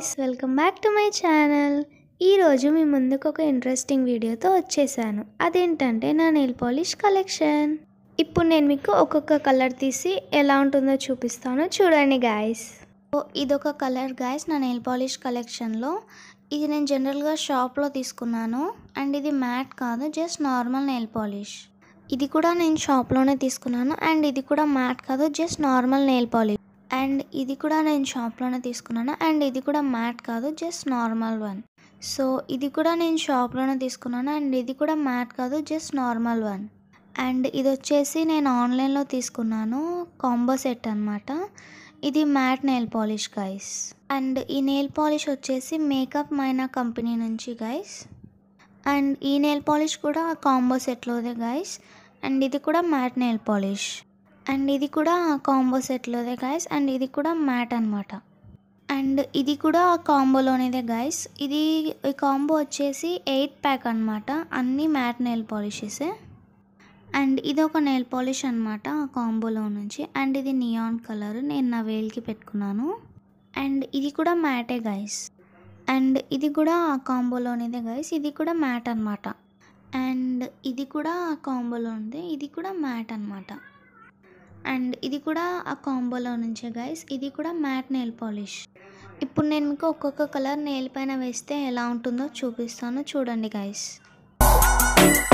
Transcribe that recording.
Guys, welcome back to my channel. ఈరోజు మీ ముందుకు ఒక ఇంట్రెస్టింగ్ వీడియోతో వచ్చేసాను. అదేంటంటే నా నెయిల్ పాలిష్ కలెక్షన్. ఇప్పుడు నేను మీకు ఒక్కొక్క కలర్ తీసి ఎలా ఉంటుందో చూపిస్తాను, చూడండి గాయ్స్. ఇదొక కలర్ గాయ్స్ నా నెయిల్ పాలిష్ కలెక్షన్లో. ఇది నేను జనరల్గా షాప్లో తీసుకున్నాను అండ్ ఇది మ్యాట్ కాదు, జస్ట్ నార్మల్ నెయిల్ పాలిష్. ఇది కూడా నేను షాప్లోనే తీసుకున్నాను అండ్ ఇది కూడా మ్యాట్ కాదు, just normal nail polish. And ఇది కూడా నేను షాప్లోనే తీసుకున్నాను అండ్ ఇది కూడా మ్యాట్ కాదు, జస్ట్ నార్మల్ వన్. సో ఇది కూడా నేను షాప్లోనే తీసుకున్నాను అండ్ ఇది కూడా మ్యాట్ కాదు, జస్ట్ నార్మల్ వన్. అండ్ ఇది వచ్చేసి నేను ఆన్లైన్లో తీసుకున్నాను, కాంబో సెట్ అనమాట. ఇది matte nail polish guys. And ఈ నెయిల్ పాలిష్ వచ్చేసి మేకప్ మైనా కంపెనీ నుంచి గైస్. అండ్ ఈ నెయిల్ పాలిష్ కూడా కాంబో సెట్లోదే గైస్. అండ్ ఇది కూడా మ్యాట్ నెయిల్ పాలిష్. అండ్ ఇది కూడా కాంబో సెట్లోదే గైస్. అండ్ ఇది కూడా మ్యాట్ అనమాట. అండ్ ఇది కూడా కాంబోలోనేదే గైస్. ఈ కాంబో వచ్చేసి 8 ప్యాక్ అనమాట, అన్నీ మ్యాట్ నెయిల్ పాలిషెసే. అండ్ ఇది ఒక నెయిల్ పాలిష్ అనమాట ఆ కాంబోలో నుంచి. అండ్ ఇది నియాన్ కలర్, నేను నా వేల్కి పెట్టుకున్నాను. అండ్ ఇది కూడా మ్యాటే గైస్. అండ్ ఇది కూడా ఆ కాంబోలోనేదే గైస్, ఇది కూడా మ్యాట్ అనమాట. అండ్ ఇది కూడా ఆ కాంబోలో ఉంది, ఇది కూడా మ్యాట్ అనమాట. అండ్ ఇది కూడా ఆ కాంబోలో నుంచే గైస్, ఇది కూడా మ్యాట్ నెయిల్ పాలిష్. ఇప్పుడు నేను మీకు ఒక్కొక్క కలర్ నెయిల్ పైన వేస్తే ఎలా ఉంటుందో చూపిస్తాను, చూడండి గైస్.